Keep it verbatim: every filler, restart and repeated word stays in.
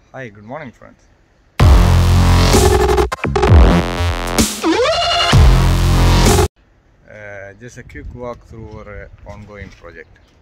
Hi, good morning, friends. Uh, just a quick walk through our uh, ongoing project.